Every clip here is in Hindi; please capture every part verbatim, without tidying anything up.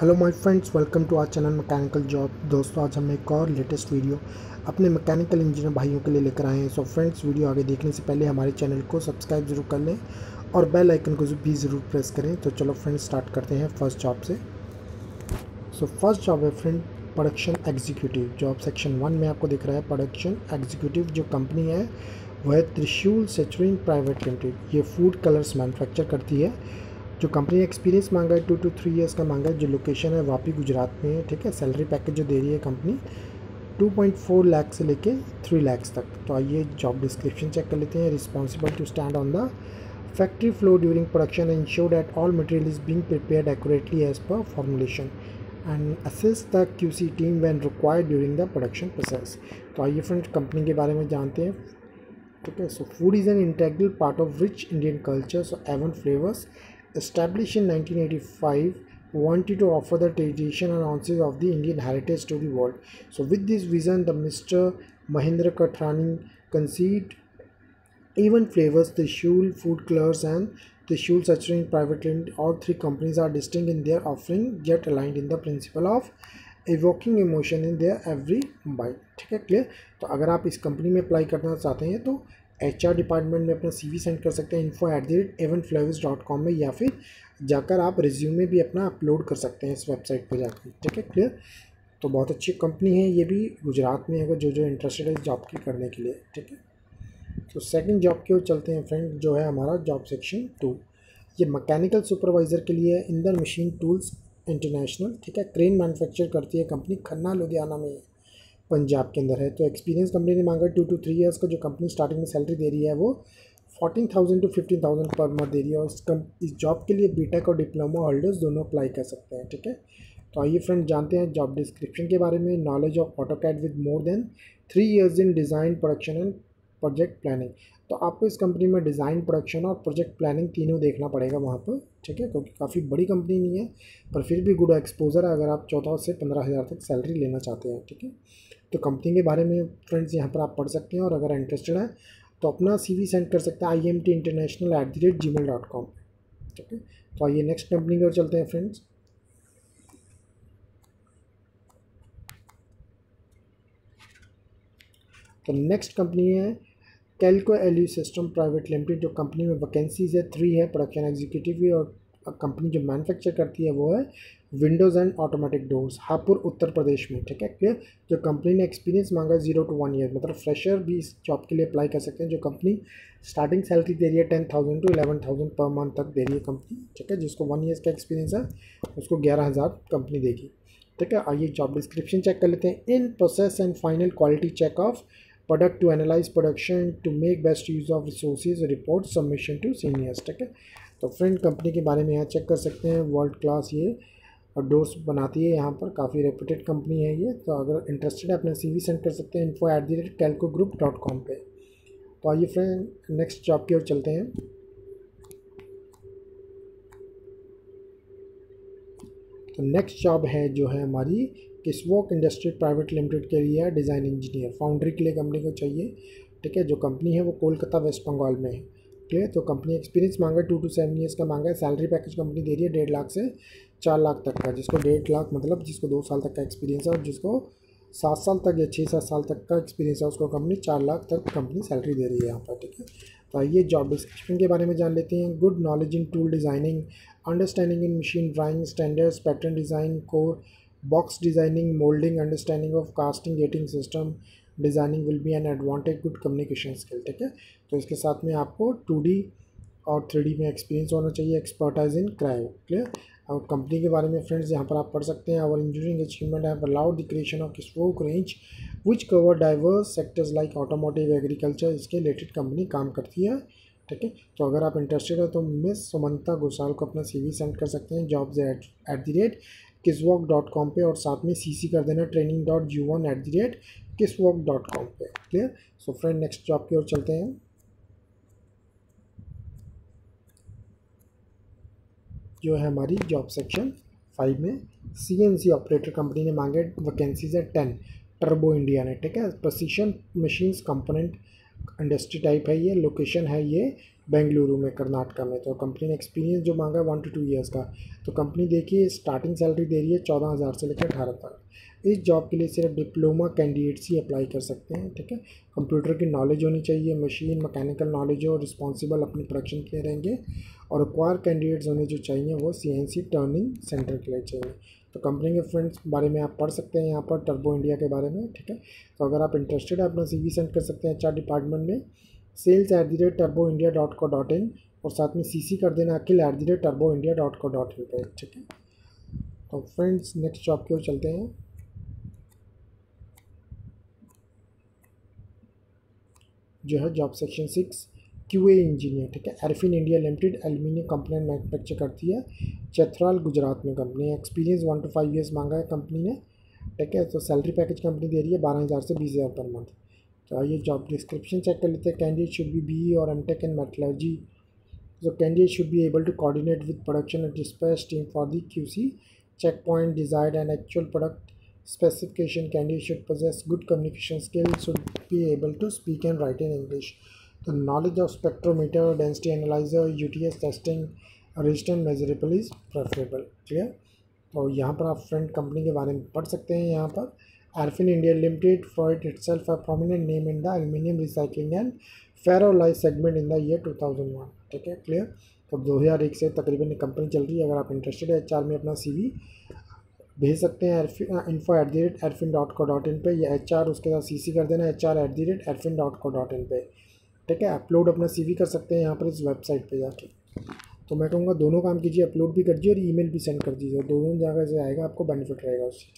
Hello my friends, welcome to our channel mechanical job. दोस्तों, आज हम एक और लेटेस्ट वीडियो अपने मैकेनिकल इंजीनियर भाइयों के लिए लेकर आए हैं। सो फ्रेंड्स, वीडियो आगे देखने से पहले हमारे चैनल को सब्सक्राइब ज़रूर कर लें और बेल आइकन को भी ज़रूर प्रेस करें। तो चलो फ्रेंड्स, स्टार्ट करते हैं फर्स्ट जॉब से। सो फर्स्ट जॉब है friend production executive. Job section one में आपको दिख रहा है प्रोडक्शन एग्जीक्यूटिव। जो कंपनी है वह है त्रिशूल सेचुरिन प्राइवेट लिमिटेड। ये फूड कलर्स मैन्युफैक्चर करती है। जो कंपनी एक्सपीरियंस मांगा है टू टू थ्री इयर्स का मांगा है। जो लोकेशन है वापी गुजरात में है। ठीक है, सैलरी पैकेज जो दे रही है company two point four lakh से लेके थ्री लैक्स तक। तो आइए जॉब डिस्क्रिप्शन चेक कर लेते हैं। Responsible to stand on the factory floor during production and ensure that all material is being prepared accurately as per formulation and assist the QC team when required during the production process. तो आइए फ्रेंड्स, कंपनी के बारे में जानते हैं। ठीक है, so food is an integral part of rich Indian culture. So Avon Flavours established in nineteen eighty-five, wanted to offer the tradition and ounces of the Indian heritage to the world. So with this vision, the Mister Mahendra Katrani conceived even flavors, the Shul Food Colors and the Shul Sacharin Private Limited. All three companies are distinct in their offering, yet aligned in the principle of evoking emotion in their every bite. ठीक है, क्लियर। तो अगर आप इस कंपनी में अप्लाई करना चाहते हैं तो एच आर डिपार्टमेंट में अपना सीवी सेंड कर सकते हैं info at the rate Avon Flavours dot com में, या फिर जाकर आप रिज्यूमे भी अपना अपलोड कर सकते हैं इस वेबसाइट पर जाकर। ठीक है, क्लियर। तो बहुत अच्छी कंपनी है, ये भी गुजरात में अगर जो जो इंटरेस्टेड है इस जॉब की करने के लिए। ठीक है, तो सेकंड जॉब की ओर चलते हैं फ्रेंड, जो है हमारा जॉब सेक्शन टू। ये मैकेनिकल सुपरवाइज़र के लिए है। Inder machine tools international. ठीक है, क्रेन मैन्युफैक्चर करती है कंपनी, खन्ना लुधियाना में पंजाब के अंदर है। तो एक्सपीरियंस कंपनी ने मांगा टू टू थ्री इयर्स का। जो कंपनी स्टार्टिंग में सैलरी दे रही है वो fourteen thousand to fifteen thousand पर मंथ दे रही है। और इस कम इस जॉब के लिए बीटेक और डिप्लोमा होल्डर्स दोनों अप्लाई कर सकते हैं। ठीक है, तो आइए फ्रेंड जानते हैं जॉब डिस्क्रिप्शन के बारे में। Knowledge of AutoCAD with more than three years in design, production and project planning. तो आपको इस कंपनी में डिज़ाइन, प्रोडक्शन और प्रोजेक्ट प्लानिंग तीनों देखना पड़ेगा वहाँ पर। ठीक है, क्योंकि काफ़ी बड़ी कंपनी नहीं है, पर फिर भी गुड एक्सपोजर है अगर आप चौदह से पंद्रह हज़ार तक सैलरी लेना चाहते हैं। ठीक है, तो कंपनी के बारे में फ्रेंड्स यहाँ पर आप पढ़ सकते हैं, और अगर इंटरेस्टेड है तो अपना सीवी सेंड कर सकते हैं I M T international at the rate Gmail dot com. ठीक है, तो आइए नेक्स्ट कंपनी की ओर चलते हैं फ्रेंड्स। तो नेक्स्ट कंपनी है Calco Alu system private limited. जो कंपनी में वैकेंसीज है थ्री है, प्रोडक्शन एग्जीक्यूटिव भी। और कंपनी जो मैन्युफैक्चर करती है वो है windows and automatic doors, Hapur Uttar Pradesh में। ठीक है, क्लियर। जो कंपनी ने एक्सपीरियंस मांगा जीरो टू वन ईयर, मतलब फ्रेशर भी इस जॉब के लिए अप्लाई कर सकते हैं। जो कंपनी स्टार्टिंग सैलरी दे रही है ten thousand to eleven thousand पर मंथ तक दे रही है कंपनी। ठीक है, जिसको वन ईयर्स का एक्सपीरियंस है उसको ग्यारह हज़ार कंपनी देगी। ठीक है, आइए जॉब डिस्क्रिप्शन चेक कर लेते हैं। In process and final quality check of product to analyze production to make best use of resources, report submission to seniors. ठीक है, तो फ्रेंड कंपनी के बारे में यहाँ चेक कर सकते हैं। वर्ल्ड क्लास ये और डोर्स बनाती है, यहाँ पर काफ़ी रेप्यूटेड कंपनी है ये। तो अगर इंटरेस्टेड है अपना सीवी सेंड कर सकते हैं info at the rate Calco group dot com पर। तो आइए फ्रेंड नेक्स्ट जॉब की ओर चलते हैं। तो नेक्स्ट जॉब है जो है हमारी किसवॉक इंडस्ट्री प्राइवेट लिमिटेड के लिए डिज़ाइन इंजीनियर, फाउंड्री के लिए कंपनी को चाहिए। ठीक है, जो कंपनी है वो कोलकाता वेस्ट बंगाल में है। ठीक है, तो कंपनी एक्सपीरियंस मांगा टू टू सेवन ईयर्स का मांगा है। सैलरी पैकेज कंपनी दे रही है डेढ़ लाख से चार लाख तक का। जिसको डेढ़ लाख मतलब जिसको दो साल तक का एक्सपीरियंस है, और जिसको सात साल तक या छः सात साल तक का एक्सपीरियंस है उसको कंपनी चार लाख तक कंपनी सैलरी दे रही है यहाँ पर। ठीक है, तो आइए जॉब डिस्क्रिप्शन के बारे में जान लेते हैं। Good knowledge in tool designing, understanding in machine drawing standards, pattern design, core box designing, molding, understanding of casting gating system designing will be an advantage, good communication skill. ठीक है, तो इसके साथ में आपको टू डी और थ्री डी में एक्सपीरियंस होना चाहिए, एक्सपर्टाइज इन क्रायो। क्लियर। और कंपनी के बारे में फ्रेंड्स यहाँ पर आप पढ़ सकते हैं। और engineering achievement have allowed the creation of Kiswok range which cover diverse sectors like automotive, agriculture, इसके रिलेटेड कंपनी काम करती है। ठीक है, तो अगर आप इंटरेस्टेड है तो मिस सुमंता घोषाल को अपना सीवी सेंड कर सकते हैं jobs at at the rate Kiswok dot com पर, और साथ में सी सी कर देना training dot U one at the rate Kiswok dot com पर। Clear. So friend next job की ओर चलते हैं। जो है हमारी जॉब सेक्शन फाइव में सीएनसी ऑपरेटर कंपनी ने मांगे वैकेंसीज है टेन, टर्बो इंडिया ने। ठीक है, precision machines component industry type है ये। लोकेशन है ये बेंगलुरु में, कर्नाटका में। तो कंपनी ने एक्सपीरियंस जो मांगा है वन टू टू ईयर्स का। तो कंपनी देखिए स्टार्टिंग सैलरी दे रही है चौदह हज़ार से लेकर अठारह तक। इस जॉब के लिए सिर्फ डिप्लोमा कैंडिडेट्स ही अप्लाई कर सकते हैं, ठीक है। कंप्यूटर की नॉलेज होनी चाहिए, मशीन मैकेनिकल नॉलेज हो, रिस्पॉन्सिबल अपनी प्रोडक्शन के लिए रहेंगे। और रिक्वायर कैंडिडेट्स होने जो चाहिए वो C N C turning centre के लिए चाहिए। तो कंपनी के फ्रेंड्स बारे में आप पढ़ सकते हैं यहाँ पर, टर्बो इंडिया के बारे में, ठीक है। तो अगर आप इंटरेस्टेड है अपना सीवी सेंड कर सकते हैं एच आर डिपार्टमेंट में, sales at the rate Turbo India dot co dot in, और साथ में सीसी कर देना Akhil at the rate Turbo India dot co dot in पर, ठीक है। तो फ्रेंड्स नेक्स्ट जॉब की ओर चलते हैं। जो है job section six QA engineer, ठीक है। Airfin India limited aluminium component manufacture करती है, चथराल गुजरात में कंपनी है। Experience one to five years मांगा है कंपनी ने, ठीक है। तो सैलरी पैकेज कंपनी दे रही है बारह हज़ार से बीस हज़ार पर मंथ। तो आइए जॉब डिस्क्रिप्शन चेक कर लेते हैं। कैंडिडेट शुड बी बी और M tech in metallurgy. So candidate should be able to coordinate with production and dispatch team for the Q C checkpoint desired and actual product specification. Candidate should possess good communication skills, should be able to speak and write in English. The knowledge of spectrometer, density analyzer, U T S testing, resistant measurable is preferable. Clear? तो यहाँ पर आप फ्रेंड कंपनी के बारे में पढ़ सकते हैं। यहाँ पर Airfin India limited for it itself a prominent name in the aluminium recycling and ferroalloy segment in the year two thousand one, ठीक है। क्लियर? तो दो हज़ार एक से तकरीबन ये कंपनी चल रही है। अगर आप इंटरेस्टेड है एच आर में अपना सीवी भेज सकते हैं info at the rate Airfin dot co dot in पर, या एच आर उसके साथ सी सी कर देना H R at the rate Airfin dot co dot in पर, ठीक है। अपलोड अपना सीवी कर सकते हैं यहाँ पर इस वेबसाइट पे जाके। तो मैं कहूँगा दोनों काम कीजिए, अपलोड भी कर दीजिए और ईमेल भी सेंड कर दीजिए, दोनों जगह से आएगा, आपको बेनिफिट रहेगा उससे।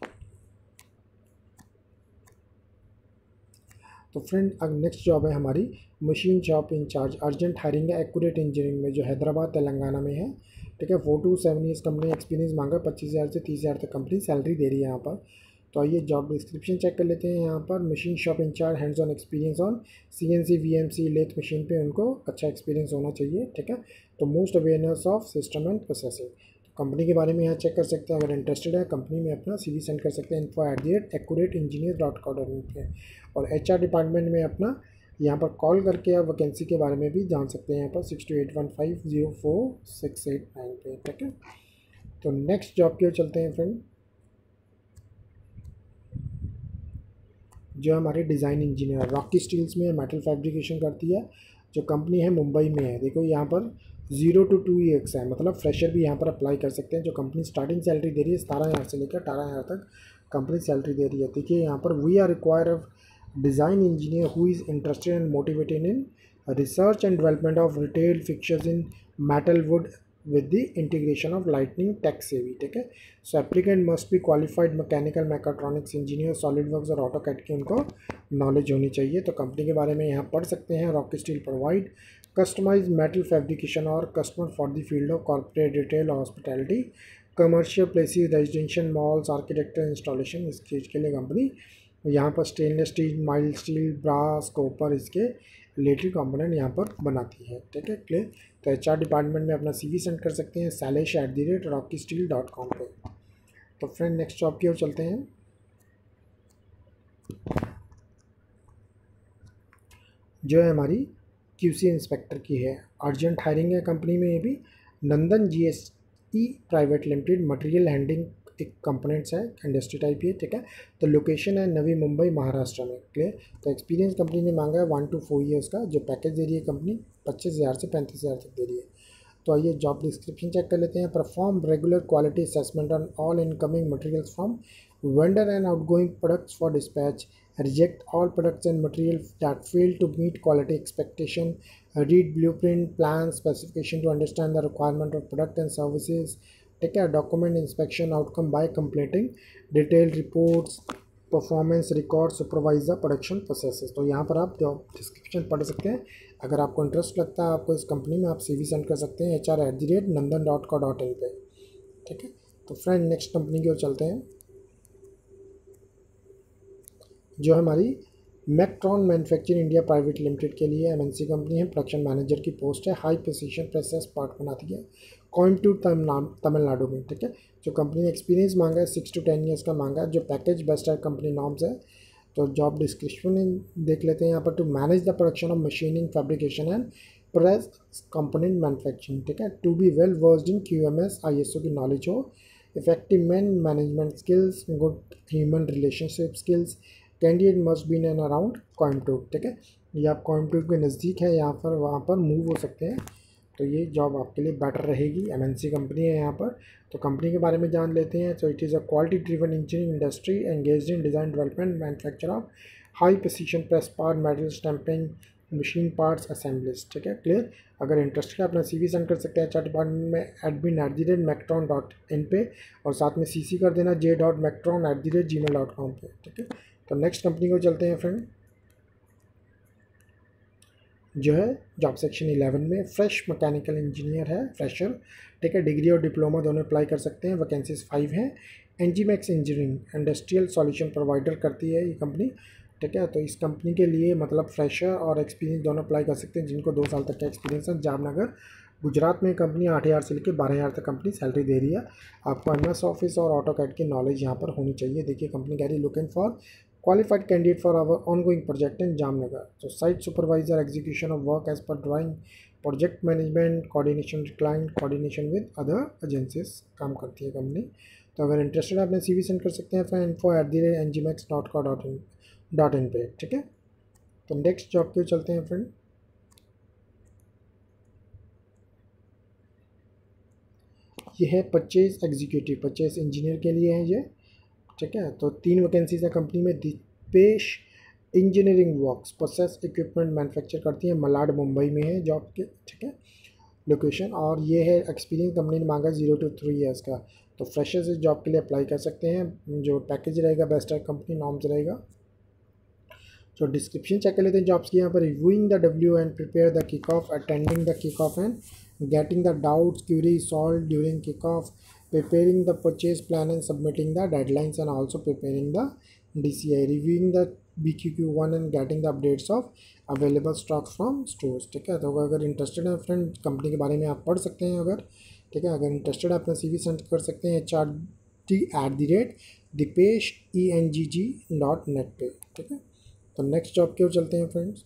तो फ्रेंड अब नेक्स्ट जॉब है हमारी machine shop incharge, urgent hiring है एक्यूरेट इंजीनियरिंग में, जो हैदराबाद तेलंगाना में है, ठीक है। Four to seven years company experience मांगा, पच्चीस हज़ार से तीस हज़ार तक कंपनी सैलरी दे रही है यहाँ पर। तो आइए जॉब डिस्क्रिप्शन चेक कर लेते हैं। यहाँ पर machine shop incharge, hands on experience on C N C V M C lathe machine पे उनको अच्छा एक्सपीरियंस होना चाहिए, ठीक है। तो most awareness of system and processing. Company के बारे में यहाँ चेक कर सकते हैं। अगर इंटरेस्टेड है कंपनी में अपना सीवी सेंड कर सकते हैं info at the rate accurate engineer dot com dot in पे, और एच आर डिपार्टमेंट में अपना यहाँ पर कॉल करके आप वैकेंसी के बारे में भी जान सकते हैं यहाँ पर six two eight one five zero four six eight nine पे, ठीक है। तो नेक्स्ट जॉब की ओर चलते हैं फ्रेंड, जो हमारे डिज़ाइन इंजीनियर रॉकी स्टील्स में मेटल फैब्रिकेशन करती है, जो कंपनी है मुंबई में है। देखो यहाँ पर जीरो टू टू ईयर्स है, मतलब फ्रेशर भी यहाँ पर अप्लाई कर सकते हैं। जो कंपनी स्टार्टिंग सैलरी दे रही है सतारह हज़ार से लेकर अठारह हज़ार तक कंपनी सैलरी दे रही है। देखिए यहाँ पर we are require of design engineer who is interested and motivated in research and development of retail fixtures in metal wood with the integration of lightning tech savvy, ठीक है। So applicant must be qualified mechanical mechatronics engineer, SolidWorks और ऑटोकैड की उनको नॉलेज होनी चाहिए। तो कंपनी के बारे में यहाँ पढ़ सकते हैं। Rocky steel provide customize metal fabrication और customer for the field of corporate retail hospitality commercial places residential malls architecture installation. इस चीज़ के लिए कंपनी यहाँ पर stainless steel, mild steel, brass, copper इसके रिलेटेड कंपोनेंट यहाँ पर बनाती है, ठीक है। क्लियर? तो एच आर डिपार्टमेंट में अपना सीवी सेंड कर सकते हैं sales at the rate Rocky steel dot com पर। तो फ्रेंड नेक्स्ट जॉब की ओर चलते हैं, जो है हमारी क्यूसी इंस्पेक्टर की है। अर्जेंट हायरिंग है कंपनी में, ये भी Nandan G S E private limited, material handling एक कंपोनेंट्स है, इंडस्ट्री टाइप है, ठीक है। तो लोकेशन है नवी मुंबई महाराष्ट्र में। क्लियर? तो एक्सपीरियंस कंपनी ने मांगा है वन टू फोर ईयर्स का। जो पैकेज दे रही है कंपनी पच्चीस हज़ार से पैंतीस हज़ार तक दे रही है। तो आइए जॉब डिस्क्रिप्शन चेक कर लेते हैं। Perform regular quality assessment on all incoming materials from vendor and outgoing products for dispatch, reject all products and materials that fail to meet quality expectation, read blueprint plan specification to understand the requirement of product and services, take a document inspection outcome by completing detailed reports, performance records, supervise the production processes। तो यहाँ पर आप जॉब डिस्क्रिप्शन पढ़ सकते हैं। अगर आपको इंटरेस्ट लगता है आपको इस कंपनी में, आप सीवी सेंड कर सकते हैं H R at the rate Nandan dot co dot in पे, ठीक है। तो फ्रेंड नेक्स्ट कंपनी की ओर चलते हैं, जो हमारी Mactron manufacturing India private limited के लिए एमएनसी कंपनी है। प्रोडक्शन मैनेजर की पोस्ट है, हाई प्रिसिशन प्रोसेस पार्ट बनाती है, कोयम्बटूर तमिलनाडु में, ठीक है। जो कंपनी ने एक्सपीरियंस मांगा है सिक्स टू टेन ईयर्स का मांगा है। जो पैकेज बेस्ट है कंपनी नॉर्म्स है। तो जॉब डिस्क्रिप्शन देख लेते हैं यहाँ पर। To manage the production of machining fabrication and press component manufacturing, ठीक है। To be well versed in Q M S I S O की नॉलेज हो, effective man management skills, good human relationship skills, candidate must be in around Coimbatore, ठीक है। ये आप कोयम्बटूर के नज़दीक है, यहाँ पर वहाँ पर मूव हो सकते हैं, तो ये जॉब आपके लिए बेटर रहेगी। एम एन सी कंपनी है यहाँ पर। तो कंपनी के बारे में जान लेते हैं। तो it is a quality driven engineering industry engaged in design development manufacture of high precision press part metal stamping machine parts assemblies, ठीक है, क्लियर। अगर इंटरेस्टेड है अपना सीवी सेंड कर सकते हैं एच आर डिपार्टमेंट में admin at the rate Mactron dot in पे, और साथ में सी सी कर देना J dot Mactron at the rate Gmail dot com पर, ठीक है। तो नेक्स्ट कंपनी को चलते हैं फ्रेंड, जो है जॉब सेक्शन इलेवन में फ्रेश मैकेनिकल इंजीनियर है, फ्रेशर, ठीक है। डिग्री और डिप्लोमा दोनों अप्लाई कर सकते हैं। वैकेंसीज फाइव हैं। Engimax engineering industrial solution provider करती है ये कंपनी, ठीक है। तो इस कंपनी के लिए मतलब फ्रेशर और एक्सपीरियंस दोनों अप्लाई कर सकते हैं, जिनको दो साल तक का एक्सपीरियंस है। जामनगर गुजरात में कंपनी आठ हज़ार से लेकर बारह हज़ार तक कंपनी सैलरी दे रही है। आपको एम एस ऑफिस और ऑटो कैड की नॉलेज यहाँ पर होनी चाहिए। देखिए कंपनी कह रही है looking for qualified candidate for our ongoing project in Jamnagar. So site supervisor, execution of work as per drawing, project management, coordination with client, coordination with other agencies काम करती है कंपनी। तो अगर इंटरेस्टेड है अपने सीवी सेंड कर सकते हैं फिर info at the rate N G max dot co dot in dot in पे, ठीक है। तो नेक्स्ट जॉब के चलते हैं फ्रेंड, ये है परचेज एग्जीक्यूटिव, परचेज इंजीनियर के लिए है ये, ठीक है। तो तीन वैकेंसीज है कंपनी में। Deepesh engineering works process equipment manufacture करती है, मलाड मुंबई में है जॉब के, ठीक है, लोकेशन। और ये है एक्सपीरियंस कंपनी ने मांगा जीरो टू थ्री ईयर्स का। तो फ्रेशर्स इस जॉब के लिए अप्लाई कर सकते हैं। जो पैकेज रहेगा बेस्ट कंपनी नॉर्म्स रहेगा। तो डिस्क्रिप्शन चेक कर लेते हैं जॉब्स की यहाँ पर। Reviewing the W and prepare the kick off, attending the kick off and getting the doubts query solve during kick off, preparing the purchase plan and submitting the deadlines, and also preparing the D C I, reviewing the B Q Q one and getting the updates of available stock from stores, ठीक है। तो अगर इंटरेस्टेड है फ्रेंड कंपनी के बारे में आप पढ़ सकते हैं अगर, ठीक है। अगर इंटरेस्टेड है अपना सी वी सेंड कर सकते हैं H R T at the rate Deepesh E N G G dot net पे, ठीक है। तो नेक्स्ट जॉब क्यों चलते हैं फ्रेंड्स,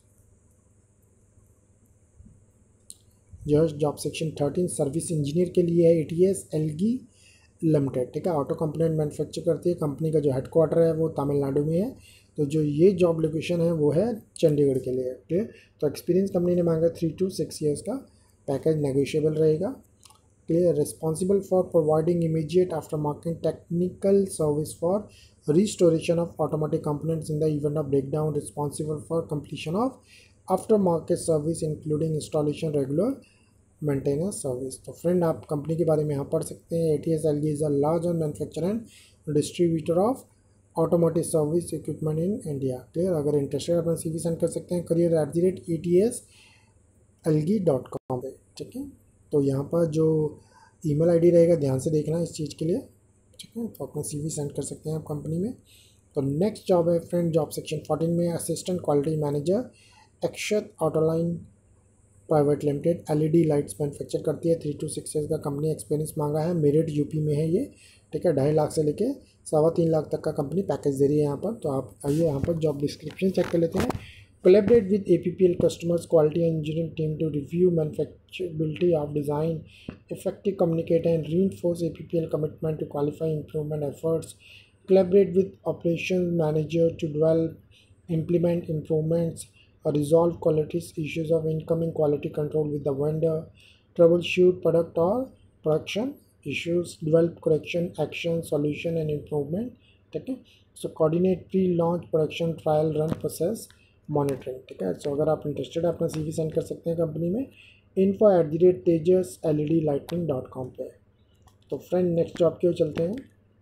जो है job section thirteen service engineer के लिए है। A T S Elgi limited, ठीक है, ऑटो कंपोनेंट मैन्युफैक्चर करती है। कंपनी का जो हेडक्वार्टर है वो तमिलनाडु में है। तो जो ये जॉब लोकेशन है वो है चंडीगढ़ के लिए, ठीक है। तो एक्सपीरियंस कंपनी ने मांगा थ्री टू सिक्स ईयर्स का, पैकेज नेगोशिएबल रहेगा, clear. Responsible for providing immediate after market technical service for restoration of automatic components in the event of breakdown, responsible for completion of after market service including installation regular maintenance service. तो फ्रेंड आप कंपनी के बारे में यहाँ पढ़ सकते हैं। A T S L G is a large and manufacture and distributor of automotive service equipment in India, clear. अगर इंटरेस्टेड अपना सी वी सेंड कर सकते हैं career at the rate A T S L G dot com पे, ठीक है। तो यहाँ पर जो ईमेल आईडी रहेगा ध्यान से देखना इस चीज़ के लिए, ठीक है। तो अपना सी वी सेंड कर सकते हैं आप कंपनी में। तो नेक्स्ट जॉब है फ्रेंड जॉब सेक्शन फोर्टीन में assistant quality manager Akshat autoline private limited, LED lights manufacture करती है। थ्री टू सिक्स ईयर्स का कंपनी एक्सपीरियंस मांगा है। मेरठ यूपी में है ये, ठीक है। ढाई लाख से लेके सवा तीन लाख तक का कंपनी पैकेज दे रही है यहाँ पर। तो आप आइए यहाँ पर जॉब डिस्क्रिप्शन चेक कर लेते हैं। Collaborate with A P P L customers quality engineering team to review manufacturability of design, effective communicate and reinforce A P P L commitment to qualify improvement efforts, collaborate with operations manager to develop, implement improvements, or resolve quality issues of incoming quality control with the vendor, troubleshoot product or production issues, develop correction action solution and improvement, ठीक है। So coordinate pre launch production trial run process monitoring, ठीक है। सो अगर आप इंटरेस्टेड है अपना सी वी सेंड कर सकते हैं कंपनी में info at the rate Tejas L E D lightning dot com पे। तो फ्रेंड नेक्स्ट जॉब के चलते हैं,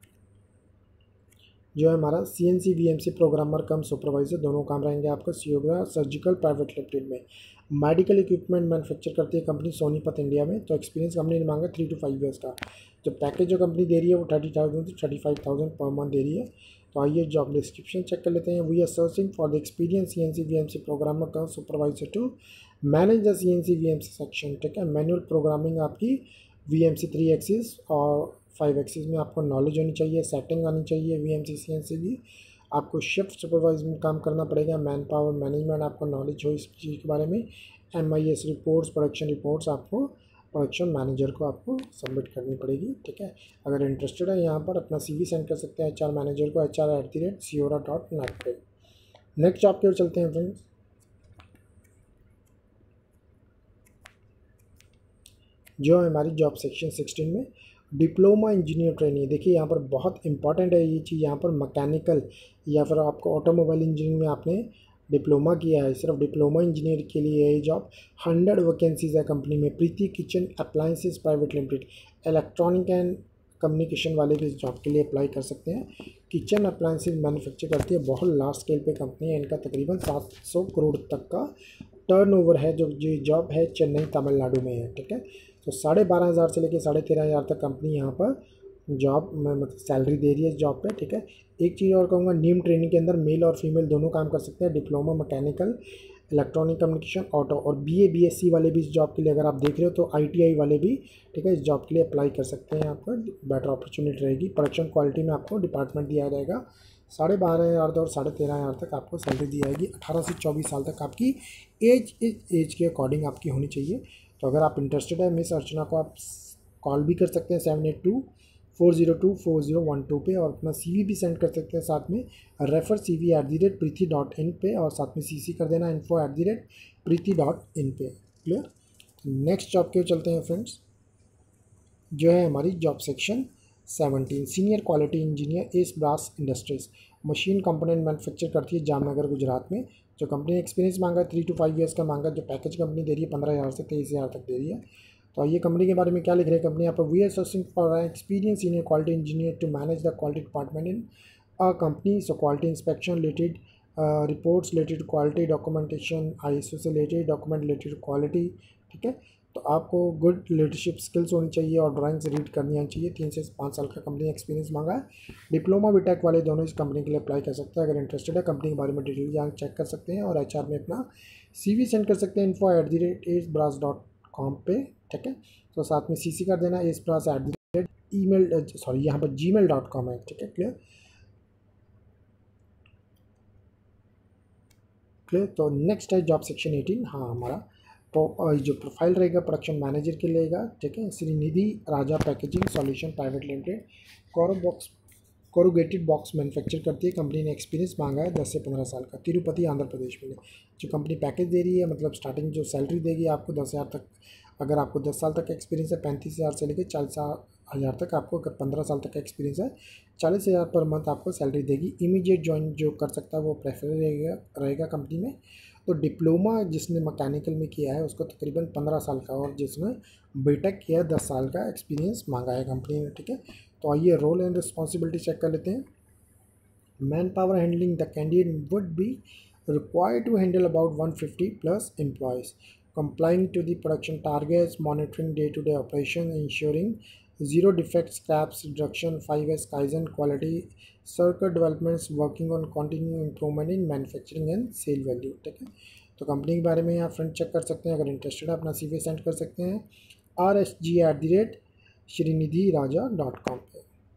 जो है हमारा C N C V M C programmer cum supervisor, दोनों काम रहेंगे आपका। सियोग्रा सर्जिकल प्राइवेट लिमिटेड में मेडिकल इक्विपमेंट मैन्युफैक्चर करती है कंपनी सोनीपत इंडिया में। तो एक्सपीरियंस कंपनी ने मांगा थ्री टू फाइव ईयर्स का। जो पैकेज जो कंपनी दे रही है वो थर्टी थाउजेंड से थर्टी फाइव थाउजेंड पर मंथ दे रही है। तो आइए जॉब डिस्क्रिप्शन चेक कर लेते हैं। We are searching for the experience C N C V M C programmer cum supervisor to manage the C N C V M C section, ठीक है। मैनुअल प्रोग्रामिंग आपकी V M C three axis और फाइव एक्सिस में आपको नॉलेज होनी चाहिए, सेटिंग आनी चाहिए V M C C N C की, आपको शिफ्ट सुपरवाइजर में काम करना पड़ेगा, मैन पावर मैनेजमेंट आपको नॉलेज हो इस चीज़ के बारे में, M I S reports, production reports आपको प्रोडक्शन मैनेजर को आपको सबमिट करनी पड़ेगी, ठीक है। अगर इंटरेस्टेड है यहाँ पर अपना सीवी सेंड कर सकते हैं एच आर मैनेजर को H R at the rate Siora dot net पे। नेक्स्ट जॉब की ओर चलते हैं फ्रेंड्स, जो है हमारी जॉब सेक्शन सिक्सटीन में डिप्लोमा इंजीनियर ट्रेनिंग। देखिए यहाँ पर बहुत इंपॉर्टेंट है ये चीज़, यहाँ पर मैकेनिकल या फिर आपको ऑटोमोबाइल इंजीनियरिंग में आपने डिप्लोमा किया है, सिर्फ डिप्लोमा इंजीनियर के लिए ये जॉब। हंड्रेड वैकेंसीज है कंपनी में। Preeti kitchen appliances private limited, electronic and communication वाले भी इस जॉब के लिए अप्लाई कर सकते हैं। किचन अप्लायंसेस मैन्युफैक्चर करती है, बहुत लार्ज स्केल पे कंपनी है, इनका तकरीबन सात सौ करोड़ तक का टर्नओवर है। जो ये जॉब है चेन्नई तमिलनाडु में है, ठीक है। तो साढ़े बारह हज़ार से लेकर साढ़े तेरह हज़ार तक कंपनी यहाँ पर जॉब में मतलब सैलरी दे रही है इस जॉब पे, ठीक है। एक चीज़ और कहूँगा, नीम ट्रेनिंग के अंदर मेल और फीमेल दोनों काम कर सकते हैं। Diploma mechanical, electronic communication, auto और बीए बीएससी वाले भी इस जॉब के लिए अगर आप देख रहे हो तो आईटीआई वाले भी, ठीक है, इस जॉब के लिए अप्लाई कर सकते हैं। आपको बेटर अपॉर्चुनिटी रहेगी। प्रोडक्शन क्वालिटी में आपको डिपार्टमेंट दिया जाएगा। साढ़े बारह हज़ार और साढ़े तेरह हज़ार तक आपको सैलरी दी जाएगी। अठारह से चौबीस साल तक आपकी एज इस एज के अकॉर्डिंग आपकी होनी चाहिए। तो अगर आप इंटरेस्टेड है मिस अर्चना को आप कॉल भी कर सकते हैं seven eight two four zero two four zero one two पे, और अपना सीवी भी सेंड कर सकते हैं साथ में refer C V at the rate Preeti dot in पे, और साथ में सीसी कर देना info at the rate Preeti dot in पे। क्लियर। नेक्स्ट जॉब के चलते हैं फ्रेंड्स, जो है हमारी job section seventeen, senior quality engineer S brass industries, machine component manufacture करती है जामनगर गुजरात में। जो कंपनी एक्सपीरियंस मांगा है थ्री टू फाइव ईयर्स का मांगा, जो पैकेज कंपनी दे रही है पंद्रह हज़ार से तेईस हज़ार तक दे रही है। तो ये कंपनी के बारे में क्या लिख रही है कंपनी यहाँ पर, we are searching for experience senior quality engineer to manage the quality department in a company. So quality inspection related reports related to quality, documentation, I S O से रिलेटेड डॉक्यूमेंट रिलेटेड क्वालिटी, ठीक है। तो आपको गुड लीडरशिप स्किल्स होनी चाहिए और ड्राइंग्स रीड करनी आनी चाहिए। तीन से पाँच साल का कंपनी एक्सपीरियंस मांगा है। डिप्लोमा बीटेक वाले दोनों इस कंपनी के लिए अप्लाई कर सकते हैं। अगर इंटरेस्टेड है कंपनी के बारे में डिटेल जान चेक कर सकते हैं और एचआर में अपना सीवी सेंड कर सकते हैं info at the rate S brass dot com पे, ठीक है। तो साथ में सीसी कर देना S brass at the rate email sorry यहाँ पर जी मेल डॉट कॉम है, ठीक है। Clear clear. तो नेक्स्ट है जॉब सेक्शन एटीन। हाँ, हमारा तो जो प्रोफाइल रहेगा प्रोडक्शन मैनेजर के लेगा, ठीक है। Shrinidhi Raja packaging solution private limited, coro box corrugated box manufacture करती है। कंपनी ने एक्सपीरियंस मांगा है दस से पंद्रह साल का, तिरुपति आंध्र प्रदेश में। जो कंपनी पैकेज दे रही है मतलब स्टार्टिंग जो सैलरी देगी आपको दस हज़ार तक, अगर आपको दस साल तक का एक्सपीरियंस है पैंतीस हज़ार से लेकर चालीस हज़ार तक, आपको अगर पंद्रह साल तक का एक्सपीरियंस है चालीस हज़ार पर मंथ आपको सैलरी देगी। इमीडिएट ज्वाइन जो कर सकता है वो प्रेफर रहेगा रहेगा कंपनी में। तो डिप्लोमा जिसने मैकेनिकल में किया है उसको तकरीबन पंद्रह साल का, और जिसने बीटेक किया है दस साल का एक्सपीरियंस मांगा है कंपनी ने, ठीक है। तो आइए रोल एंड रिस्पॉन्सिबिलिटी चेक कर लेते हैं। Man power handling, the candidate would be required to handle about one fifty plus employees, complying to the production targets, monitoring day-to-day operation, ensuring zero defects, scraps reduction, five S Kaizen quality, circuit developments, working on continuous improvement in manufacturing and sale value, ठीक है। तो कंपनी के बारे में यहाँ फ्रेंड चेक कर सकते हैं। अगर इंटरेस्टेड है अपना सीवी सेंड कर सकते हैं R S G at the rate Shrinidhi Raja dot com पर।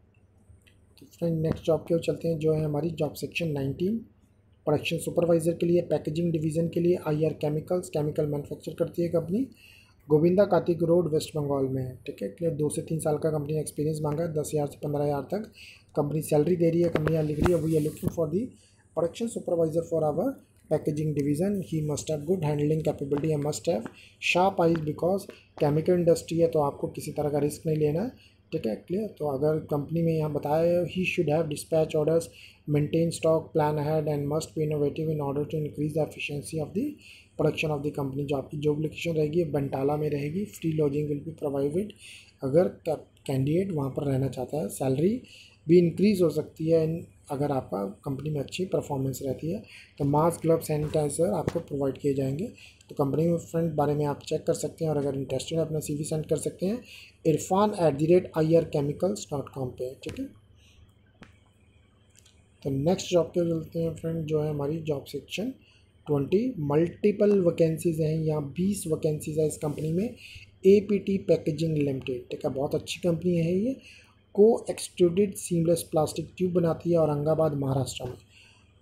तो फ्रेंड नेक्स्ट जॉब के चलते हैं, जो है हमारी job section nineteen, production supervisor के लिए, पैकेजिंग डिवीज़न के लिए I R chemicals, chemical manufacture करती है कंपनी, गोविंदा कार्तिक रोड वेस्ट बंगाल में है, ठीक है। क्लियर। दो से तीन साल का कंपनी एक्सपीरियंस मांगा है, दस हज़ार से पंद्रह हज़ार तक कंपनी सैलरी दे रही है। कंपनी यहाँ लिख रही है we are looking for the production supervisor for our packaging division, he must have good handling capability and must have sharp eyes, because chemical industry है तो आपको किसी तरह का रिस्क नहीं लेना है, ठीक है। क्लियर। तो अगर कंपनी में यहाँ बताया he should have dispatch orders, maintain stock, plan ahead and must be innovative in order to increase the efficiency of the production of the company. जो आपकी जॉब लोकेशन रहेगी बंटाला में रहेगी। Free lodging will be provided अगर कैंडिडेट वहाँ पर रहना चाहता है। सैलरी भी इंक्रीज़ हो सकती है अगर आपका कंपनी में अच्छी परफॉर्मेंस रहती है। तो मास्क, ग्लव, सैनिटाइज़र आपको प्रोवाइड किए जाएंगे। तो कंपनी में फ्रेंड बारे में आप चेक कर सकते हैं, और अगर इंटरेस्टेड है अपना सीवी सेंड कर सकते हैं Irfan at the rate I R chemicals dot com पे, ठीक है। तो नेक्स्ट जॉब के चलते हैं फ्रेंड, जो है हमारी job section twenty, multiple vacancies हैं। यहाँ बीस वैकेंसीज़ है इस कंपनी में। A P T packaging limited, ठीक है, बहुत अच्छी कंपनी है ये। को एक्सट्रूडेड सीमलेस प्लास्टिक ट्यूब बनाती है, औरंगाबाद महाराष्ट्र में।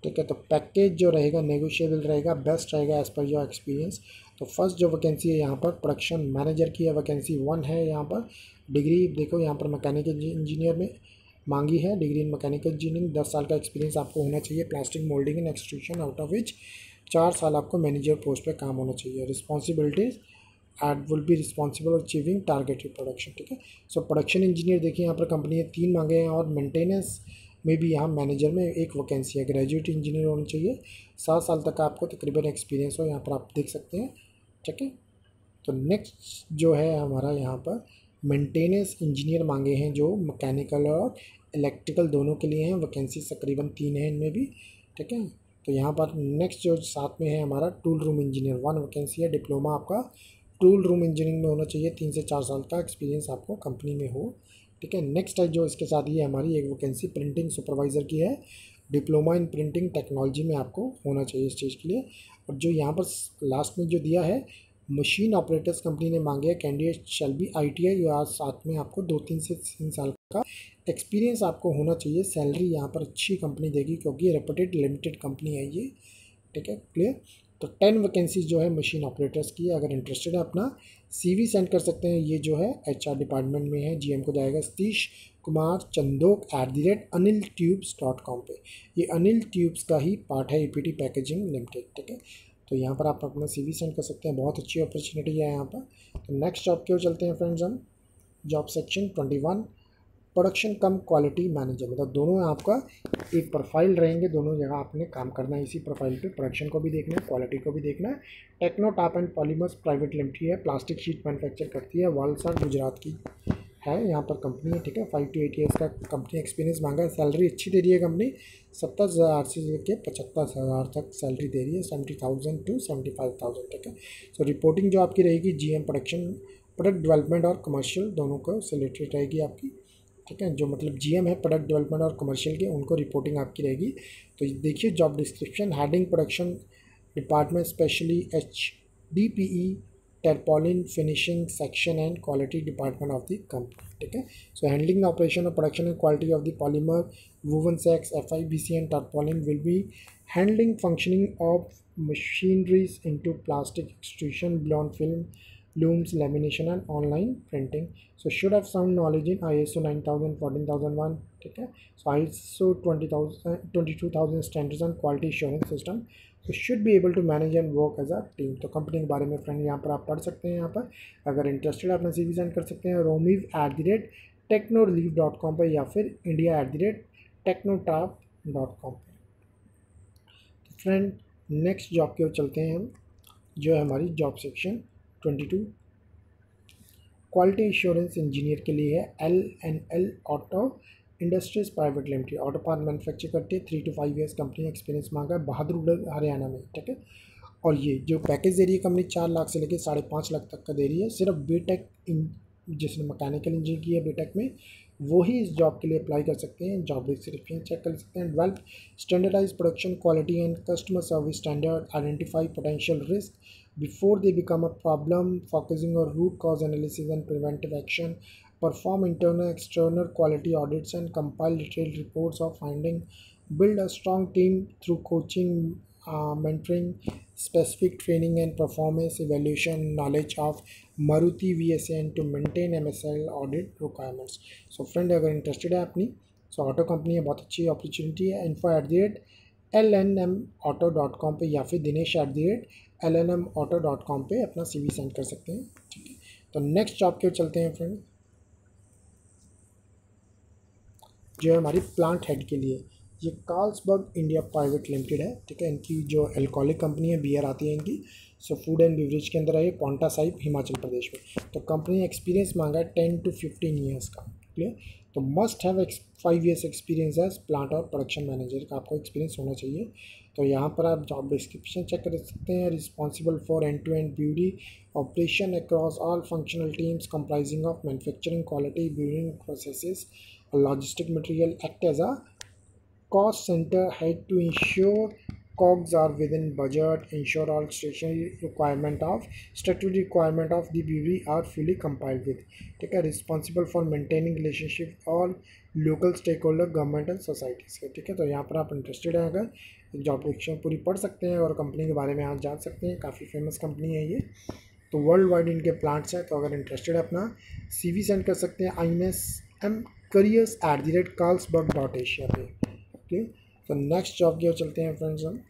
ठीक है। तो पैकेज जो रहेगा नेगोशिएबल रहेगा, बेस्ट रहेगा एज़ पर योर एक्सपीरियंस। तो फर्स्ट जो वैकेंसी है यहाँ पर प्रोडक्शन मैनेजर की है, वैकेंसी वन है। यहाँ पर डिग्री देखो, यहाँ पर मैकेनिकल इंजीनियर में मांगी है, डिग्री इन मैकेनिकल इंजीनियरिंग, दस साल का एक्सपीरियंस आपको होना चाहिए plastic moulding and extrusion, out of which चार साल आपको मैनेजर पोस्ट पे काम होना चाहिए। Responsibilities at will be responsible achieving targeted production, ठीक है। सो प्रोडक्शन इंजीनियर देखिए यहाँ पर कंपनी ने तीन मांगे हैं, और मेंटेनेंस में भी यहाँ मैनेजर में एक वैकेंसी है। ग्रेजुएट इंजीनियर होना चाहिए, सात साल तक आपको तकरीबन एक्सपीरियंस हो, यहाँ पर आप देख सकते हैं, ठीक है। तो नेक्स्ट जो है हमारा यहाँ पर मेंटेनेंस इंजीनियर मांगे हैं, जो मैकेनिकल और इलेक्ट्रिकल दोनों के लिए हैं। वैकेंसी तकरीबन तीन है इनमें भी, ठीक है। तो यहाँ पर नेक्स्ट जो साथ में है हमारा tool room engineer, one vacancy है। डिप्लोमा आपका टूल रूम इंजीनियरिंग में होना चाहिए, तीन से चार साल का एक्सपीरियंस आपको कंपनी में हो, ठीक है। नेक्स्ट है जो इसके साथ ही है हमारी एक वैकेंसी प्रिंटिंग सुपरवाइज़र की है। डिप्लोमा इन प्रिंटिंग टेक्नोलॉजी में आपको होना चाहिए इस चीज़ के लिए। और जो यहाँ पर लास्ट में जो दिया है मशीन ऑपरेटर्स कंपनी ने मांगे हैं, candidate shall be I T I, या साथ में आपको दो तीन से तीन साल का एक्सपीरियंस आपको होना चाहिए। सैलरी यहाँ पर अच्छी कंपनी देगी, क्योंकि रेपुटेड लिमिटेड कंपनी है ये, ठीक है, क्लियर। तो टेन वैकेंसीज जो है मशीन ऑपरेटर्स की, अगर इंटरेस्टेड है अपना सीवी सेंड कर सकते हैं। ये जो है एचआर डिपार्टमेंट में है, जीएम को जाएगा Satish Kumar Chandok at the rate Anil tubes dot com पे। ये अनिल ट्यूब्स का ही पार्ट है, ईपीटी पैकेजिंग लिमिटेड, ठीक है। तो यहाँ पर आप अपना सीवी सेंड कर सकते हैं, बहुत अच्छी अपॉर्चुनिटी है यहाँ पर। तो नेक्स्ट जॉब क्यों चलते हैं फ्रेंड्स हम, job section twenty one production cum quality manager, मतलब दोनों आपका एक प्रोफाइल रहेंगे, दोनों जगह आपने काम करना है इसी प्रोफाइल पे। प्रोडक्शन को भी देखना है, क्वालिटी को भी देखना है। Techno Top and polymers private limited है, प्लास्टिक शीट मैन्युफैक्चर करती है, वालसाड गुजरात की है यहाँ पर कंपनी है, ठीक है। फाइव टू एट ईयर्स का कंपनी एक्सपीरियंस मांगा है। सैलरी अच्छी दे रही है कंपनी, सत्तर हज़ार से लेकर पचहत्तर हज़ार तक सैलरी दे रही है, seventy thousand to seventy five thousand, ठीक है। सो रिपोर्टिंग जो आपकी रहेगी जीएम प्रोडक्शन, प्रोडक्ट डेवलपमेंट और कमर्शियल दोनों को रिलेटेड रहेगी आपकी, ठीक है। जो मतलब जीएम है प्रोडक्ट डेवलपमेंट और कमर्शियल के, उनको रिपोर्टिंग आपकी रहेगी। तो देखिए job description, heading production department specially H D P E tarpaulin finishing section and quality department of the company, ठीक है। So handling operation of production and quality of the polymer woven sacks F I B C and tarpaulin will be handling functioning of machineries into plastic extrusion, blown film, looms, lamination and online printing. So should have some knowledge in I S O nine thousand, fourteen thousand one, ठीक है। So I S O twenty thousand, twenty-two thousand standards and quality assurance system. So should be able to manage and work as a team. तो कंपनी के बारे में फ्रेंड यहाँ पर आप पढ़ सकते हैं। यहाँ पर अगर इंटरेस्टेड अपना सी वी सेंड कर सकते हैं रोमीव at the rate techno relief dot com पर, या फिर India at the rate Technotop dot com पर। फ्रेंड नेक्स्ट जॉब की ओर चलते हैं हम, जो है हमारी job section twenty two quality insurance engineer के लिए है। L N L auto industries private limited, auto part manufacture करती है, three to five years company experience मांगा है, बहादुर हरियाणा में, ठीक है। और ये जो पैकेज दे रही है कंपनी चार लाख से लेकर साढ़े पाँच लाख तक का दे रही है। सिर्फ बीटेक जिसने मैकेनिकल इंजीनियर की है बीटेक में, वो ही इस जॉब के लिए अप्लाई कर सकते हैं। जॉब डिस्क्रिप्शन चेक कर सकते हैं। Develop standardise production quality and customer service standard, identify potential risk before they become a problem, focusing on root cause analysis and preventive action, perform internal external quality audits and compile detailed reports of finding, build a strong team through coaching, uh, mentoring, specific training and performance evaluation, knowledge of Maruti V S A and to maintain M S L audit requirements. So friend अगर इंटरेस्टेड है अपनी, so ऑटो कंपनी है, बहुत अच्छी अपॉर्चुनिटी है। Info at the rate L N M auto dot com पर, या फिर Dinesh at the rate L N M auto dot com पर अपना सी वी सेंड कर सकते हैं, ठीक है। तो नेक्स्ट जॉब के चलते हैं फ्रेंड, जो है हमारी प्लांट हेड के लिए। ये कार्ल्सबर्ग इंडिया प्राइवेट लिमिटेड है, ठीक है। इनकी जो एल्कोहलिक कंपनी है, बियर आती है इनकी, सो फूड एंड बेवरेज के अंदर है, पोंटा साहिब हिमाचल प्रदेश में। तो कंपनी ने एक्सपीरियंस मांगा है टेन टू फिफ्टीन ईयर्स का, क्लियर। तो must have five years experience as plant और प्रोडक्शन मैनेजर का आपको एक्सपीरियंस होना चाहिए। तो यहाँ पर आप जॉब डिस्क्रिप्शन चेक कर सकते हैं। Responsible for end to end beauty operation across all functional teams comprising of manufacturing, quality, buying processes और logistic material, act as a cost center head to ensure cogs are within budget, ensure all stationary requirement of statutory requirement of the brewery are fully complied with, ठीक है, responsible for maintaining relationship all local stakeholder government and societies है, ठीक है। तो यहाँ पर आप इंटरेस्टेड हैं अगर जॉब डिस्क्रिप्शन पूरी पढ़ सकते हैं और कंपनी के बारे में आप जान सकते हैं, काफ़ी फेमस कंपनी है ये, तो वर्ल्ड वाइड इनके प्लांट्स हैं। तो अगर इंटरेस्टेड है अपना सीवी सेंड कर सकते हैं I N S M careers at the rate Carlsberg dot Asia पे, ओके। तो नेक्स्ट जॉब की ओर चलते हैं फ्रेंड्स हम,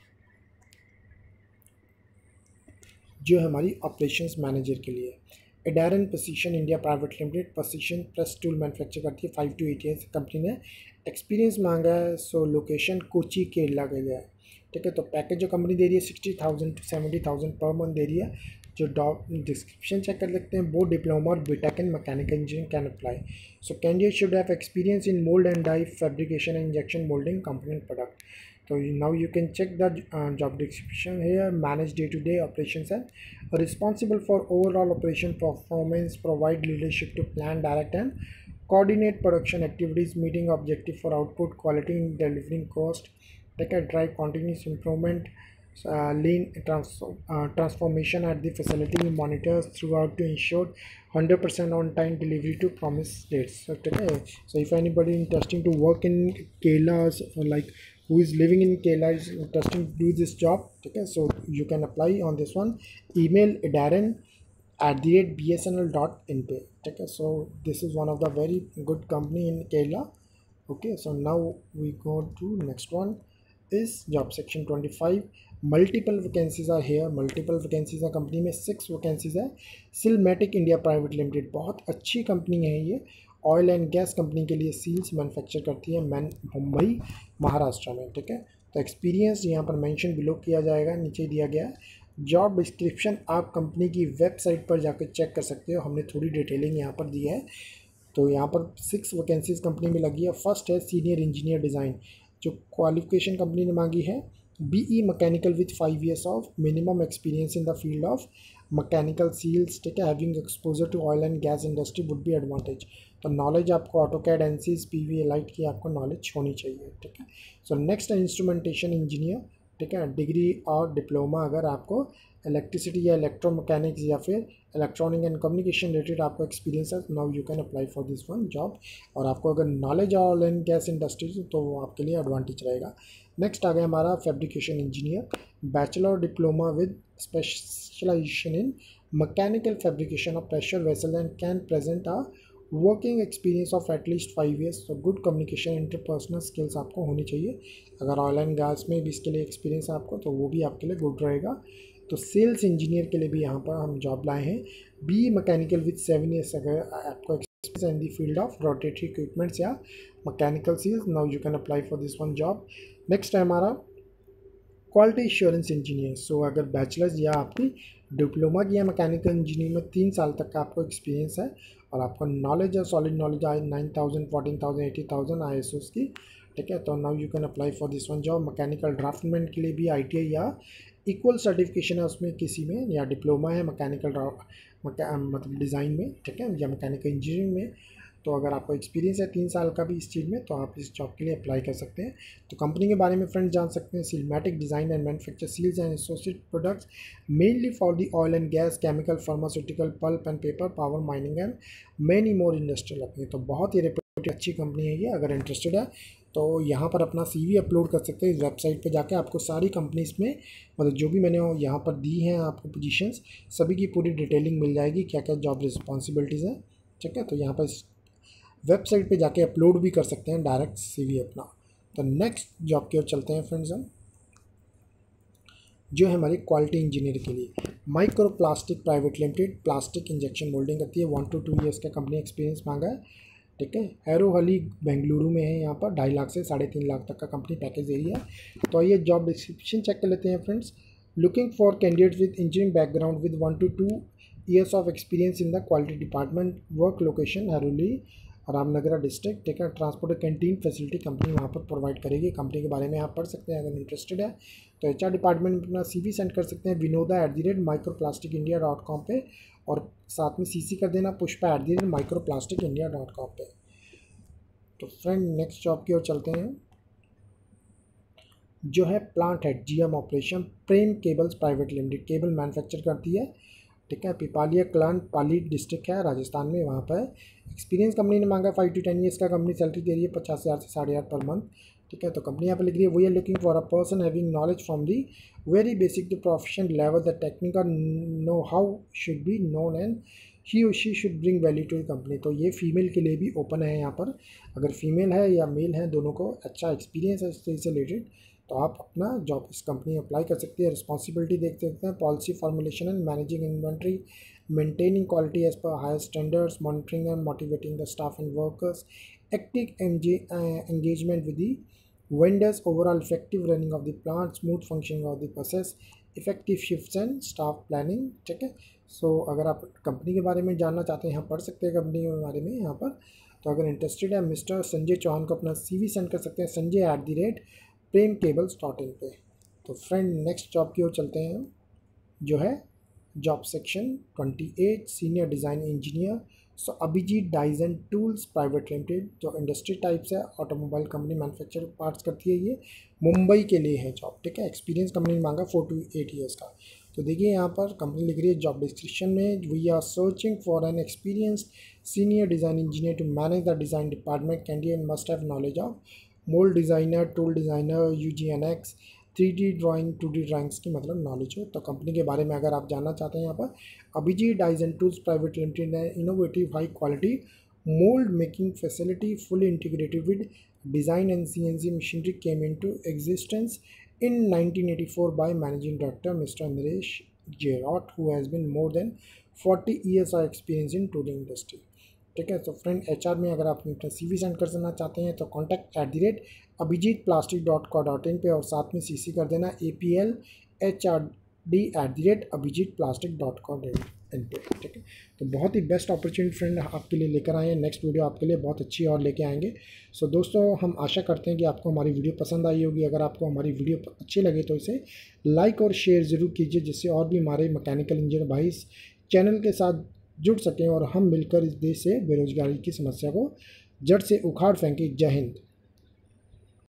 जो है हमारी ऑपरेशंस मैनेजर के लिए। एडारन precision India private limited precision press tool manufacture करती है, five to eight years company ने एक्सपीरियंस मांगा है। सो लोकेशन कोची केरला के लिए, ठीक है। तो पैकेज जो कंपनी दे रही है sixty thousand to seventy thousand पर मंथ दे रही है। जो डॉप डिस्क्रिप्शन चेक कर सकते हैं, बोर्ड डिप्लोमा और B Tech in mechanical engineering can apply. So candidate should have experience in mould and die fabrication and injection moulding component product. So now you can check the uh, job description here. Manage day-to-day operations and responsible for overall operation performance, provide leadership to plan, direct and coordinate production activities, meeting objective for output, quality in delivering cost, take a drive continuous improvement, uh, lean trans uh, transformation at the facility, monitors throughout to ensure one hundred percent on time delivery to promised dates. So, okay. So if anybody interesting to work in Kerala or like who is living in Kerala is interesting to do this job, okay, so you can apply on this one. Email Darren at the rate b s n l dot in पे, okay. So this is one of the very good company in Kerala, okay. So now we go to next one is job section twenty-five. Multiple vacancies are here, multiple vacancies है कंपनी में, सिक्स वैकेंसीज है। सिलमेटिक इंडिया प्राइवेट लिमिटेड बहुत अच्छी कंपनी है ये, ऑयल एंड गैस कंपनी के लिए सील्स मैन्युफैक्चर करती है मैन मुंबई महाराष्ट्र में, ठीक है। तो एक्सपीरियंस यहाँ पर मेंशन बिलो किया जाएगा, नीचे दिया गया है। जॉब डिस्क्रिप्शन आप कंपनी की वेबसाइट पर जाकर चेक कर सकते हो, हमने थोड़ी डिटेलिंग यहाँ पर दी है। तो यहाँ पर सिक्स वैकेंसीज कंपनी में लगी है। फर्स्ट है सीनियर इंजीनियर डिज़ाइन, जो क्वालिफिकेशन कंपनी ने मांगी है BE mechanical with five years of minimum experience in the field of mechanical seals, ठीक है। Having exposure to oil and gas industry would be advantage. तो नॉलेज आपको ऑटोकैड, एनसीज, पीवी, लाइट की आपको नॉलेज होनी चाहिए, ठीक है। सो नेक्स्ट है इंस्ट्रूमेंटेशन इंजीनियर, ठीक है। डिग्री और डिप्लोमा अगर आपको इलेक्ट्रिसिटी या इलेक्ट्रोमैकेनिक्स या फिर इलेक्ट्रॉनिक एंड कम्युनिकेशन रिलेटेड आपको एक्सपीरियंस है, now you can apply for this one job. और आपको अगर knowledge oil and gas industries तो वो आपके लिए एडवांटेज रहेगा। नेक्स्ट आ गया हमारा fabrication engineer, bachelor diploma with specialisation in mechanical fabrication of pressure vessel and can present a working experience of at least five years. तो गुड कम्युनिकेशन इंटरपर्सनल स्किल्स आपको होनी चाहिए। अगर ऑयल एंड गैस में भी इसके लिए एक्सपीरियंस है आपको तो वो भी आपके लिए गुड रहेगा। तो सेल्स इंजीनियर के लिए भी यहाँ पर हम जॉब लाए हैं, B mechanical with seven years अगर आपको experience in the field of rotatory equipments या mechanical seals, now you can apply for this one job. Next है हमारा क्वालिटी एश्योरेंस इंजीनियर। सो अगर बैचलर्स या आपकी डिप्लोमा किया मैकेनिकल इंजीनियरिंग में तीन साल तक का आपको एक्सपीरियंस है और आपको नॉलेज है, solid knowledge I nine thousand fourteen thousand eighty thousand I S Os की, ठीक है। तो now you can apply for this one job. Mechanical draftsman के लिए भी आई टी आई या इक्वल सर्टिफिकेशन है उसमें किसी में, या डिप्लोमा है मैकेनिकल मतलब डिज़ाइन में, ठीक है, या मैकेनिकल इंजीनियरिंग में। तो अगर आपको एक्सपीरियंस है तीन साल का भी इस चीज़ में तो आप इस जॉब के लिए अप्लाई कर सकते हैं। तो कंपनी के बारे में फ्रेंड्स जान सकते हैं, Sealmatic design and manufacture seals and associate products mainly for the oil and gas, chemical, pharmaceutical, pulp and paper, power, mining and many more industrial अपनी। तो बहुत ही रेप्यूटेड अच्छी कंपनी है ये। अगर इंटरेस्टेड है तो यहाँ पर अपना सीवी अपलोड कर सकते हैं इस वेबसाइट पे जाके। आपको सारी कंपनीज में मतलब जो भी मैंने यहाँ पर दी हैं आपको पोजीशंस, सभी की पूरी डिटेलिंग मिल जाएगी, क्या क्या जॉब रिस्पॉन्सिबिलिटीज़ हैं, ठीक है। तो यहाँ पर वेबसाइट पे जाके अपलोड भी कर सकते हैं डायरेक्ट सीवी अपना। तो नेक्स्ट जॉब की ओर चलते हैं फ्रेंड्स हम, जो है हमारी क्वालिटी इंजीनियर के लिए। Micro plastic private limited plastic injection moulding करती है, वन टू टू ईयर्स का कंपनी एक्सपीरियंस मांगा है, ठीक है। हैरोहली बेंगलुरु में है, यहाँ पर ढाई लाख से साढ़े तीन लाख तक का कंपनी पैकेज दे रही है। तो आइए जॉब डिस्क्रिप्शन चेक कर लेते हैं friends. Looking for candidate with engineering background with one to two years of experience in the quality department, work location Harohalli Ramanagara district, ठीक है। ट्रांसपोर्ट कैंटीन फैसिलिटी कंपनी वहाँ पर प्रोवाइड करेगी। कंपनी के बारे में आप पढ़ सकते हैं अगर इंटरेस्टेड है तो एच आर डिपार्टमेंट में अपना सीवी सेंड कर सकते हैं Vinoda at the rate micro plastic India dot com पर, और साथ में सीसी कर देना Pushpa at the rate micro plastic India dot com पर। तो फ्रेंड नेक्स्ट जॉब की ओर चलते हैं, जो है plant head GM operation Prem cables private limited, cable manufacture करती है, ठीक है। पिपालिया क्लान पाली डिस्ट्रिक्ट है राजस्थान में, वहाँ पर एक्सपीरियंस कंपनी ने मांगा फाइव टू टेन ईयर्स का, कंपनी सैलरी दे रही है पचास हज़ार से साठ हज़ार पर मंथ, ठीक है। तो कंपनी यहाँ पर लिख रही है we are looking for a person having knowledge from the very basic to professional level, the technical know how should be known and he और she should bring value to the company. तो ये फीमेल के लिए भी ओपन है यहाँ पर, अगर फीमेल है या मेल है दोनों को अच्छा एक्सपीरियंस है इस चीज़ से रिलेटेड तो आप अपना जॉब इस कंपनी में अप्लाई कर सकते हैं। रिस्पॉन्सिबिलिटी देख सकते हैं, policy formulation and managing inventory, maintaining quality as per higher standards, monitoring and motivating the staff and workers, active engagement with the vendors, overall effective running of the plant, smooth functioning of the process, effective shifts and staff planning, ठीक है। सो so, अगर आप कंपनी के बारे में जानना चाहते हैं यहाँ पढ़ सकते हैं कंपनी के बारे में यहाँ पर। तो अगर इंटरेस्टेड है मिस्टर संजय चौहान को अपना सीवी सेंड कर सकते हैं Sanjay at the rate Prem cables dot in पे। तो फ्रेंड नेक्स्ट जॉब की ओर चलते हैं जो है जॉब सेक्शन अट्ठाईस senior design engineer. So Abhijeet dies and tools private limited, जो इंडस्ट्री टाइप्स है ऑटोमोबाइल कंपनी मैन्युफैक्चर पार्ट्स करती है, ये मुंबई के लिए है जॉब, ठीक है। एक्सपीरियंस कंपनी ने मांगा फोर टू एट ईयर्स का। तो देखिए यहाँ पर कंपनी लिख रही है जॉब डिस्क्रिप्शन में we are searching for an experience senior design engineer to manage the design department, candidate must have knowledge of mould designer, tool designer, U G N X, three D drawing, two D drawings की मतलब नॉलेज हो। तो कंपनी के बारे में अगर आप जानना चाहते हैं यहाँ पर Abhijeet dies and tools private limited है innovative high quality mould making facility fully integrated with design and C N C machinery came into existence in nineteen eighty four by managing director mister Naresh Jerath who has been more than forty years of experience in tooling industry, ठीक है। तो फ्रेंड एच आर में अगर आप अपना सी वी सेंड करना चाहते हैं तो contact at the rate Abhijeet plastic dot co dot in पर और साथ में सी सी कर देना A P L H R D at the rate Abhijeet plastic dot co in पे, ठीक है। तो बहुत ही बेस्ट अपॉर्चुनिटी फ्रेंड आपके लिए लेकर आए हैं, नेक्स्ट वीडियो आपके लिए बहुत अच्छी और लेके आएंगे। सो दोस्तों हम आशा करते हैं कि आपको हमारी वीडियो पसंद आई होगी। अगर आपको हमारी वीडियो अच्छी लगे तो इसे लाइक और शेयर ज़रूर कीजिए, जिससे और भी हमारे मैकेनिकल इंजीनियर भाई इस चैनल के साथ जुड़ सकें और हम मिलकर इस देश से बेरोजगारी की समस्या को जड़ से उखाड़ फेंकें। जय हिंद।